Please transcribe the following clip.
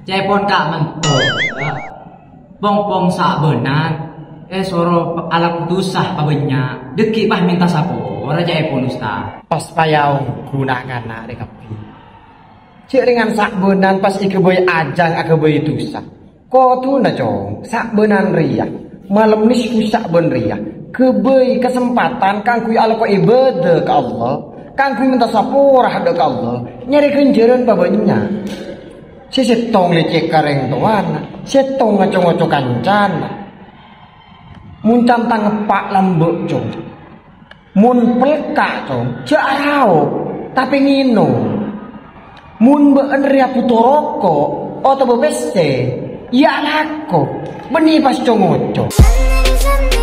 Cepon kak mentok. Pong-pong sak benan. Soro ala putusah pabenya. Deki bah minta sapo. Raja epon ustaz. Pas payau gunakan nak dekapi. Cik dengan sak benan pas ikeboy ajang akeboy tusah. Ko tu na cong sak benan ria. Malam ni ku sak ben ria. Kebei kesempatan kang kui ala ko ibadah ke Allah. Kang kui minta sapurah ke Allah. Nyari kenjeran babanya. Si setong lecek kareng tuan, setong ngacong-ngacong kancan. Mun cantang ngepak lambek cong. Mun pelka cong, jarau tapi ngino. Mun been ria putoroko atau bebeste, ya lako. Beni pas cong-ngocong.